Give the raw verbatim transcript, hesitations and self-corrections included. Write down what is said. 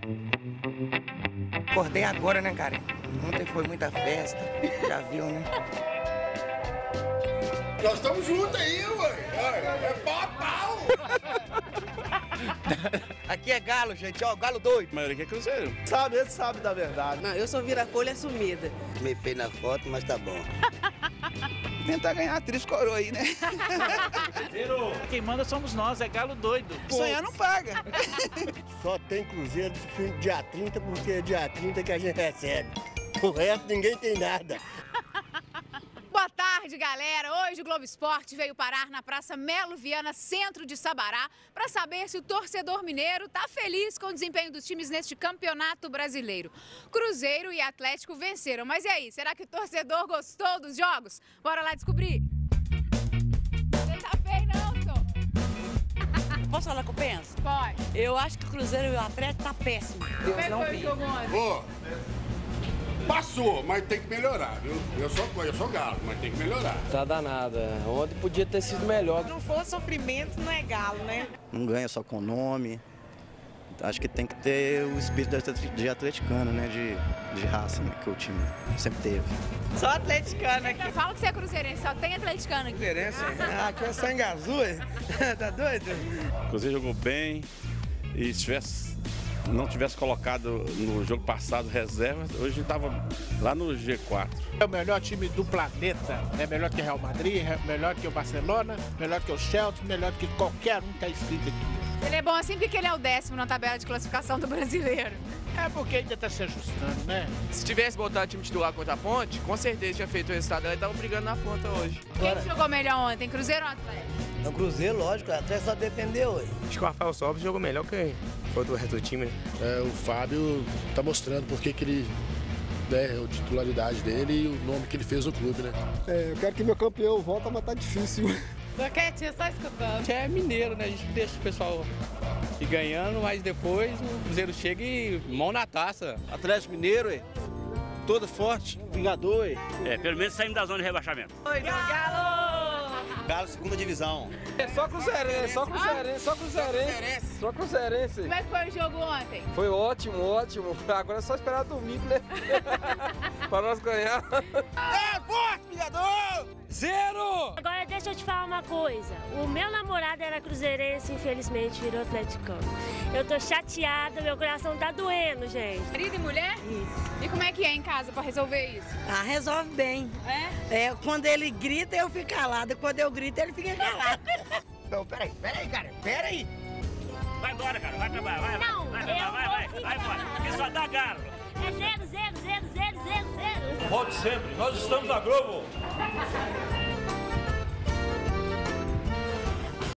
Acordei agora, né, cara? Ontem foi muita festa, já viu, né? Nós estamos juntos aí, ué. É pau a pau. Aqui é galo, gente, ó, galo doido. A maioria aqui é cruzeiro. Sabe, ele sabe da verdade. Não, eu sou vira-folha assumida. Me fez na foto, mas tá bom. Tentar ganhar a atriz coroa aí, né? Quem manda somos nós, é galo doido. Sonhar não paga. Só tem cruzeiro dia trinta, porque é dia trinta que a gente recebe. O resto ninguém tem nada. Boa tarde, galera. Hoje o Globo Esporte veio parar na Praça Melo Viana, centro de Sabará, para saber se o torcedor mineiro está feliz com o desempenho dos times neste campeonato brasileiro. Cruzeiro e Atlético venceram, mas e aí, será que o torcedor gostou dos jogos? Bora lá descobrir. Você tá feio não, senhor? Posso falar o que eu penso? Pode. Eu acho que o Cruzeiro e o Atlético tá péssimo. Como é que foi o jogo ontem? Ô, passou, mas tem que melhorar, viu? Eu sou, eu sou galo, mas tem que melhorar. Tá danada. Ontem podia ter sido melhor. Se não for sofrimento, não é galo, né? Não ganha só com nome. Acho que tem que ter o espírito de atleticano, né? De, de raça, né? Que o time sempre teve. Só atleticano aqui. Fala que você é cruzeirense, só tem atleticano aqui. Cruzeirense? Ah, aqui é sangue azul, hein? Tá doido? O Cruzeiro jogou bem e se tivesse, não tivesse colocado no jogo passado reserva, hoje estava lá no G quatro. É o melhor time do planeta. É melhor que o Real Madrid, é melhor que o Barcelona, melhor que o Chelsea, melhor que qualquer um que está escrito aqui. Ele é bom assim porque ele é o décimo na tabela de classificação do brasileiro. É porque ainda está se ajustando, né? Se tivesse botado o time titular contra a Ponte, com certeza tinha feito o resultado. Ela estava brigando na ponta hoje. Quem que jogou melhor ontem, Cruzeiro ou Atlético? No Cruzeiro, lógico, o Atlético só defendeu hoje. Acho que o Rafael Sobres jogou melhor que foi do resto do time, né? É, o Fábio tá mostrando porque que ele, né, a titularidade dele e o nome que ele fez no clube, né? É, eu quero que meu campeão volta, mas tá difícil. Tô quietinha, só escutando. É mineiro, né? A gente deixa o pessoal ir ganhando, mas depois o Cruzeiro chega e mão na taça. Atlético Mineiro, ué. Todo forte, vingador, ué. É, pelo menos saímos da zona de rebaixamento. Oi, galo! Galo, segunda divisão. É só cruzeirense, só cruzeirense, só cruzeirense. Só cruzeirense. Como é que foi o jogo ontem? Foi ótimo, ótimo. Agora é só esperar domingo, né? Pra nós ganhar. É forte, vingador! Zero! Agora deixa eu te falar uma coisa. O meu namorado era cruzeirense, infelizmente virou atleticano. Eu tô chateada, meu coração tá doendo, gente. Marido e mulher? Isso. E como é que é em casa pra resolver isso? Ah, resolve bem. É? É, quando ele grita, eu fico calada. Quando eu grito, ele fica calado. Não, peraí, peraí, cara, peraí. Vai embora, cara. Vai trabalhar. Vai, Não, vai, eu vai, vai, vai, vou vai, ficar. vai. Que só dá galo. É zero, zero, zero, zero, zero, zero. Volte sempre. Nós estamos na Globo.